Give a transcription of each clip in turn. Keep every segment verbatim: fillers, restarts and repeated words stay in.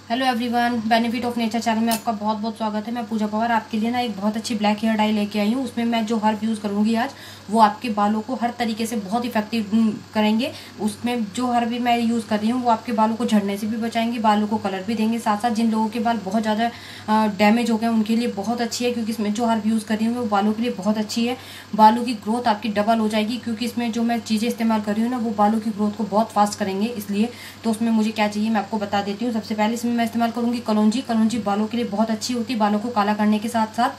Hello everyone, benefit of nature channel में आपका बहुत बहुत स्वागत है। मैं पूजा पवार आपके लिए ना एक बहुत अच्छी ब्लैक हेयर डाई लेके आई हूँ। उसमें मैं जो हर्ब यूज़ करूँगी आज वो आपके बालों को हर तरीके से बहुत इफेक्टिव करेंगे। उसमें जो हर्ब भी मैं यूज़ कर रही हूँ वो आपके बालों को झड़ने से भी बचाएंगे, बालों को कलर भी देंगे। साथ साथ जिन लोगों के बाल बहुत ज़्यादा डैमेज हो गए उनके लिए बहुत अच्छी है, क्योंकि इसमें जो हर्ब यूज़ कर रही हूँ वो बालों के लिए बहुत अच्छी है। बालों की ग्रोथ आपकी डबल हो जाएगी, क्योंकि इसमें जो मैं चीज़ें इस्तेमाल कर रही हूँ ना वो बालों की ग्रोथ को बहुत फास्ट करेंगे। इसलिए तो उसमें मुझे क्या चाहिए मैं आपको बता देती हूँ। सबसे पहले इसमें मैं इस्तेमाल करूँगी कलौंजी। कलौंजी बालों के लिए बहुत अच्छी होती है, बालों को काला करने के साथ साथ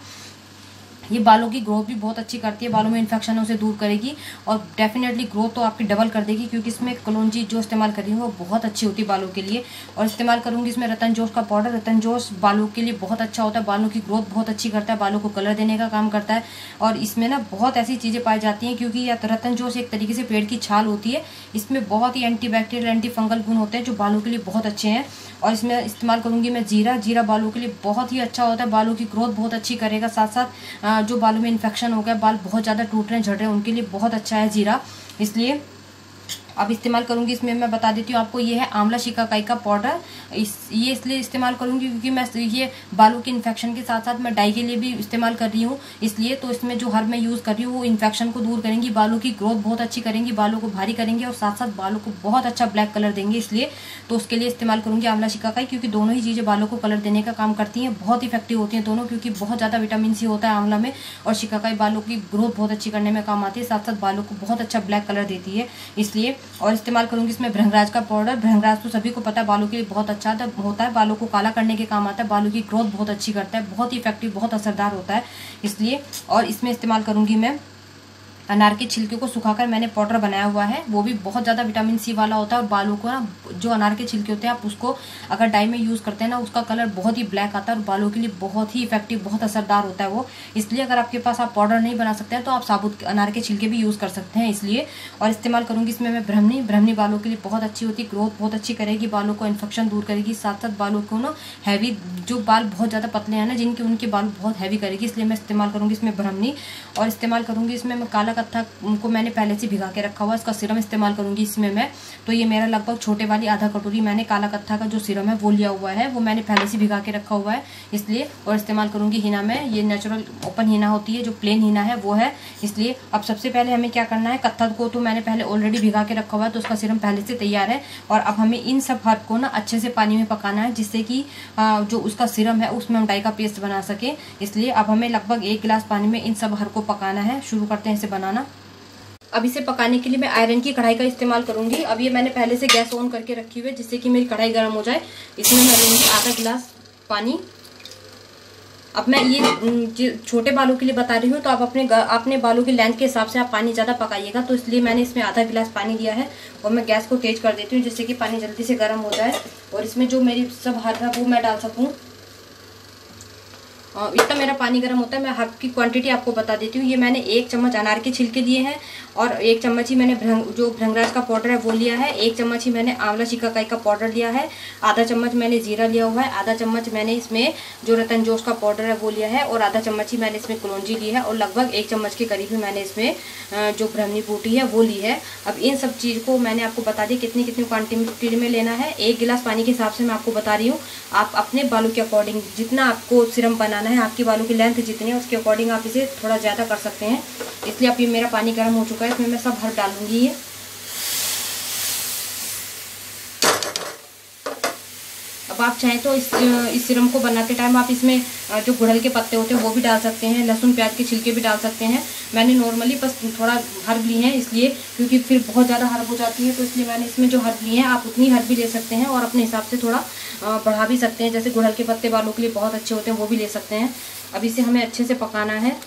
ये बालों की ग्रोथ भी बहुत अच्छी करती है, बालों में इन्फेक्शन उसे दूर करेगी और डेफिनेटली ग्रोथ तो आपकी डबल कर देगी, क्योंकि इसमें कलौंजी जो इस्तेमाल कर रही हूँ वो बहुत अच्छी होती है बालों के लिए। और इस्तेमाल करूँगी इसमें रतन जोश का पाउडर। रतन जोश बालों के लिए बहुत अच्छा होता है, बालों की ग्रोथ बहुत अच्छी करता है, बालों को कलर देने का काम करता है। और इसमें ना बहुत ऐसी चीज़ें पाई जाती हैं, क्योंकि रतन जोश एक तरीके से पेड़ की छाल होती है। इसमें बहुत ही एंटी बैक्टीरियल एंटी फंगल गुण होते हैं जो बालों के लिए बहुत अच्छे हैं। और इसमें इस्तेमाल करूँगी मैं जीरा। जीरा बालों के लिए बहुत ही अच्छा होता है, बालों की ग्रोथ बहुत अच्छी करेगा। साथ साथ जो बालों में इन्फेक्शन हो गया, बाल बहुत ज़्यादा टूट रहे हैं, झड़ रहे हैं, उनके लिए बहुत अच्छा है जीरा। इसलिए अब इस्तेमाल करूंगी इसमें मैं बता देती हूँ आपको, ये है आंवला शिकाकाई का पाउडर। इस ये इसलिए इस्तेमाल करूंगी क्योंकि मैं ये बालों के इन्फेक्शन के साथ साथ मैं डाई के लिए भी इस्तेमाल कर रही हूँ। इसलिए तो इसमें जो हर्ब मैं यूज़ कर रही हूँ वो इन्फेक्शन को दूर करेंगी, बालों की ग्रोथ बहुत अच्छी करेंगी, बालों को भारी करेंगे और साथ साथ बालों को बहुत अच्छा ब्लैक कलर देंगे। इसलिए तो उसके लिए इस्तेमाल करूंगी आंवला शिकाकाई, क्योंकि दोनों ही चीज़ें बालों को कलर देने का काम करती हैं, बहुत इफेक्टिव होती हैं दोनों, क्योंकि बहुत ज़्यादा विटामिन सी होता है आंवला में। और शिकाकाई बालों की ग्रोथ बहुत अच्छी करने में काम आती है, साथ साथ बालों को बहुत अच्छा ब्लैक कलर देती है। इसलिए और इस्तेमाल करूंगी इसमें भृंगराज का पाउडर। भृंगराज तो सभी को पता है बालों के लिए बहुत अच्छा होता है, बालों को काला करने के काम आता है, बालों की ग्रोथ बहुत अच्छी करता है, बहुत ही इफेक्टिव बहुत असरदार होता है। इसलिए और इसमें इस्तेमाल करूंगी मैं अनार के छिलके को सुखाकर मैंने पाउडर बनाया हुआ है, वो भी बहुत ज़्यादा विटामिन सी वाला होता है। और बालों को ना जो अनार के छिलके होते हैं आप उसको अगर डाई में यूज़ करते हैं ना उसका कलर बहुत ही ब्लैक आता है और बालों के लिए बहुत ही इफेक्टिव बहुत असरदार होता है वो। इसलिए अगर आपके पास आप पाउडर नहीं बना सकते हैं तो आप साबुत अनार के छिलके भी यूज़ कर सकते हैं। इसलिए और इस्तेमाल करूँगी इसमें मैं ब्रह्मनी। ब्रह्मनी बालों के लिए बहुत अच्छी होती है, ग्रोथ बहुत अच्छी करेगी, बालों को इन्फेक्शन दूर करेगी, साथ साथ बालों को ना हैवी जो बाल बहुत ज़्यादा पतले हैं ना जिनके उनके बाल बहुत हैवी करेगी, इसलिए मैं इस्तेमाल करूँगी इसमें ब्रह्मनी। और इस्तेमाल करूँगी इसमें मैं काला कत्था उनको मैंने पहले से भिगा के रखा हुआ, इसका सिरम इस्तेमाल करूंगी इसमें मैं। तो ये मेरा लगभग छोटे वाली आधा कटोरी मैंने काला कत्था का जो सिरम है वो लिया हुआ है, वो मैंने पहले से भिगा के रखा हुआ है इसलिए। और इस्तेमाल करूंगी हिना में, ये नेचुरल ओपन हिना होती है, जो प्लेन हिना है वो है। इसलिए अब सबसे पहले हमें क्या करना है, कत्था को तो मैंने पहले ऑलरेडी भिगा के रखा हुआ है तो उसका सिरम पहले से तैयार है। और अब हमें इन सब हर्ब को ना अच्छे से पानी में पकाना है, जिससे कि जो उसका सिरम है उसमें हम डाई का पेस्ट बना सके। इसलिए अब हमें लगभग एक गिलास पानी में इन सब हर्ब को पकाना है। शुरू करते हैं इसे बनाना। अब इसे पकाने के लिए मैं आयरन की कढ़ाई का इस्तेमाल करूंगी। अब ये मैंने पहले से गैस ऑन करके रखी हुई है, जिससे कि मेरी कढ़ाई गर्म हो जाए। इसमें मैं लूंगी आधा गिलास पानी। अब मैं ये छोटे बालों के लिए बता रही हूँ, तो आप अपने अपने बालों की लेंथ के हिसाब से आप पानी ज़्यादा पकाइएगा, तो इसलिए मैंने इसमें आधा गिलास पानी दिया है। और मैं गैस को तेज कर देती हूँ जिससे कि पानी जल्दी से गर्म हो जाए और इसमें जो मेरी सब हर्ब है वो मैं डाल सकूँ। इतना मेरा पानी गर्म होता है। मैं हर्ब की क्वांटिटी आपको बता देती हूँ। ये मैंने एक चम्मच अनार के छिलके लिए हैं और एक चम्मच ही मैंने भृंग जो भृंगराज का पाउडर है वो लिया है। एक चम्मच ही मैंने आंवला शिकाकाई का पाउडर लिया है। आधा चम्मच मैंने जीरा लिया हुआ है। आधा चम्मच मैंने इसमें जो रतन जोश का पाउडर है वो लिया है और आधा चम्मच ही मैंने इसमें कलौंजी ली है। और लगभग एक चम्मच के करीब ही मैंने इसमें जो ब्रह्मनी बूटी है वो ली है। अब इन सब चीज़ को मैंने आपको बता दी कितनी कितनी क्वान्टिटी में लेना है। एक गिलास पानी के हिसाब से मैं आपको बता रही हूँ। आप अपने बालों के अकॉर्डिंग जितना आपको सिरम बनाना है, आपके बालों की लेंथ जितनी है उसके अकॉर्डिंग आप इसे थोड़ा ज़्यादा कर सकते हैं। इसलिए अब ये मेरा पानी गर्म हो चुका है, इसमें मैं सब हर्ब डालूंगी। ये अब आप चाहें तो इस इस सिरम को बनाते टाइम आप इसमें जो गुड़हल के पत्ते होते हैं वो भी डाल सकते हैं, लहसुन प्याज के छिलके भी डाल सकते हैं। मैंने नॉर्मली बस थोड़ा हर्ब ली है इसलिए, क्योंकि फिर बहुत ज़्यादा हर्ब हो जाती है, तो इसलिए मैंने इसमें जो हर्ब ली है आप उतनी हर्ब भी ले सकते हैं और अपने हिसाब से थोड़ा बढ़ा भी सकते हैं। जैसे गुड़हल के पत्ते बालों के लिए बहुत अच्छे होते हैं, वो भी ले सकते हैं। अब इसे हमें अच्छे से पकाना है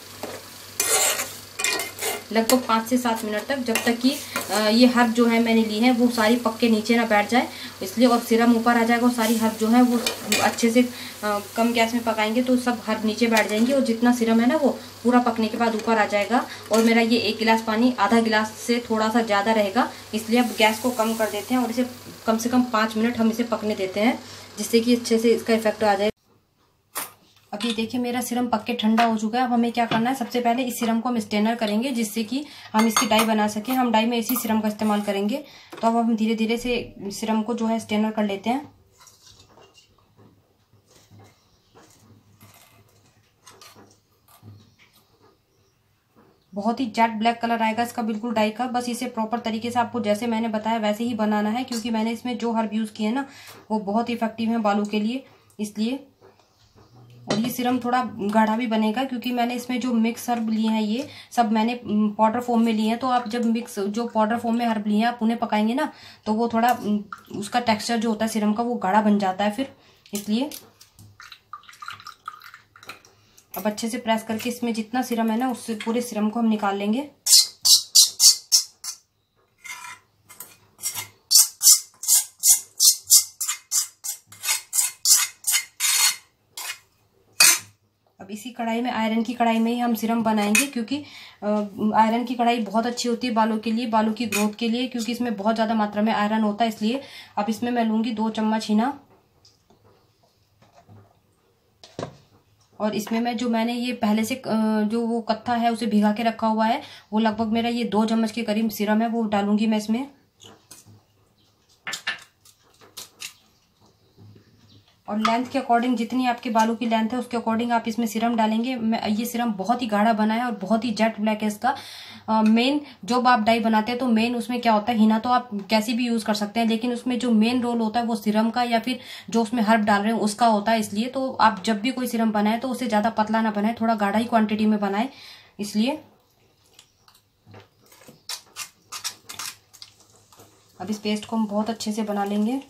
लगभग पाँच से सात मिनट तक, जब तक कि ये हर्ब जो है मैंने ली है वो सारी पक के नीचे ना बैठ जाए। इसलिए और सिरम ऊपर आ जाएगा और सारी हर्ब जो है वो अच्छे से कम गैस में पकाएंगे तो सब हर्ब नीचे बैठ जाएंगी और जितना सिरम है ना वो पूरा पकने के बाद ऊपर आ जाएगा। और मेरा ये एक गिलास पानी आधा गिलास से थोड़ा सा ज़्यादा रहेगा, इसलिए अब गैस को कम कर देते हैं और इसे कम से कम पाँच मिनट हम इसे पकने देते हैं, जिससे कि अच्छे से इसका इफेक्ट आ जाए। अब ये देखिए मेरा सिरम पक के ठंडा हो चुका है। अब हमें क्या करना है, सबसे पहले इस सिरम को हम स्टेनर करेंगे जिससे कि हम इसकी डाई बना सकें। हम डाई में इसी सिरम का इस्तेमाल करेंगे। तो अब हम धीरे धीरे से सिरम को जो है स्टेनर कर लेते हैं। बहुत ही जेट ब्लैक कलर आएगा इसका बिल्कुल डाई का। बस इसे प्रॉपर तरीके से आपको जैसे मैंने बताया वैसे ही बनाना है, क्योंकि मैंने इसमें जो हर्ब यूज़ किए हैं ना वो बहुत इफेक्टिव है बालों के लिए, इसलिए। और ये सीरम थोड़ा गाढ़ा भी बनेगा, क्योंकि मैंने इसमें जो मिक्स हर्ब लिए हैं ये सब मैंने पाउडर फॉर्म में लिए हैं। तो आप जब मिक्स जो पाउडर फॉर्म में हर्ब लिए हैं आप उन्हें पकाएंगे ना तो वो थोड़ा उसका टेक्सचर जो होता है सीरम का वो गाढ़ा बन जाता है फिर, इसलिए। अब अच्छे से प्रेस करके इसमें जितना सीरम है ना उससे पूरे सीरम को हम निकाल लेंगे। अब इसी कढ़ाई में, आयरन की कढ़ाई में ही हम सीरम बनाएंगे, क्योंकि आयरन की कढ़ाई बहुत अच्छी होती है बालों के लिए, बालों की ग्रोथ के लिए, क्योंकि इसमें बहुत ज़्यादा मात्रा में आयरन होता है, इसलिए। अब इसमें मैं लूँगी दो चम्मच हिना, और इसमें मैं जो मैंने ये पहले से जो वो कत्था है उसे भिगा के रखा हुआ है वो लगभग मेरा ये दो चम्मच के करीब सीरम है वो डालूंगी मैं इसमें। और लेंथ के अकॉर्डिंग, जितनी आपके बालों की लेंथ है उसके अकॉर्डिंग आप इसमें सीरम डालेंगे। मैं ये सीरम बहुत ही गाढ़ा बना है और बहुत ही जेट ब्लैक है इसका। मेन जब आप डाई बनाते हैं तो मेन उसमें क्या होता है, हिना तो आप कैसी भी यूज कर सकते हैं, लेकिन उसमें जो मेन रोल होता है वो सीरम का या फिर जो उसमें हर्ब डाल रहे हैं उसका होता है, इसलिए। तो आप जब भी कोई सीरम बनाए तो उसे ज्यादा पतला ना बनाए, थोड़ा गाढ़ा ही क्वांटिटी में बनाए, इसलिए। अब इस पेस्ट को हम बहुत अच्छे से बना लेंगे।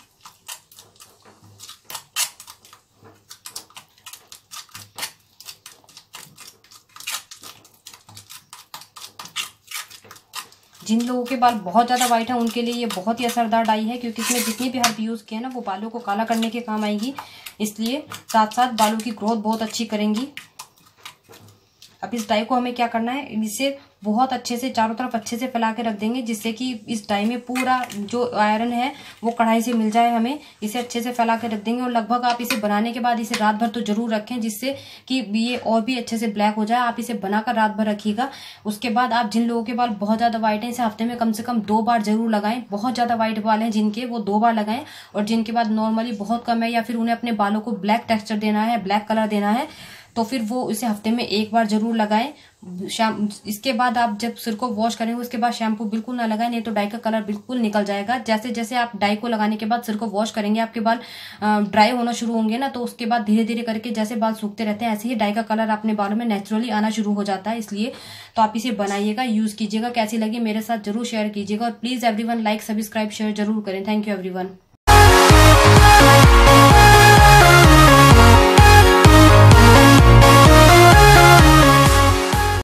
जिन लोगों के बाल बहुत ज़्यादा वाइट हैं उनके लिए ये बहुत ही असरदार डाई है, क्योंकि इसमें जितनी भी हर्ब यूज़ किए हैं ना वो बालों को काला करने के काम आएगी, इसलिए साथ साथ बालों की ग्रोथ बहुत अच्छी करेंगी। अब इस डाई को हमें क्या करना है, इसे बहुत अच्छे से चारों तरफ अच्छे से फैला के रख देंगे, जिससे कि इस डाई में पूरा जो आयरन है वो कढ़ाई से मिल जाए हमें। इसे अच्छे से फैला के रख देंगे और लगभग आप इसे बनाने के बाद इसे रात भर तो जरूर रखें, जिससे कि ये और भी अच्छे से ब्लैक हो जाए। आप इसे बनाकर रात भर रखिएगा। उसके बाद आप, जिन लोगों के बाल बहुत ज्यादा व्हाइट है, इसे हफ्ते में कम से कम दो बार जरूर लगाएं। बहुत ज्यादा व्हाइट बाल हैं जिनके, वो दो बार लगाएं, और जिनके बाद नॉर्मली बहुत कम है या फिर उन्हें अपने बालों को ब्लैक टेक्सचर देना है, ब्लैक कलर देना है, तो फिर वो इसे हफ्ते में एक बार जरूर लगाएं। शाम इसके बाद आप जब सिर को वॉश करेंगे उसके बाद शैम्पू बिल्कुल ना लगाएं, नहीं तो डाई का कलर बिल्कुल निकल जाएगा। जैसे जैसे आप डाई को लगाने के बाद सिर को वॉश करेंगे आपके बाल ड्राई होना शुरू होंगे ना, तो उसके बाद धीरे धीरे करके जैसे बाल सूखते रहते हैं ऐसे ही डाई का कलर अपने बालों में नेचुरली आना शुरू हो जाता है, इसलिए। तो आप इसे बनाइएगा, यूज कीजिएगा, कैसी लगी मेरे साथ जरूर शेयर कीजिएगा, और please everyone like subscribe share जरूर करें। Thank you everyone.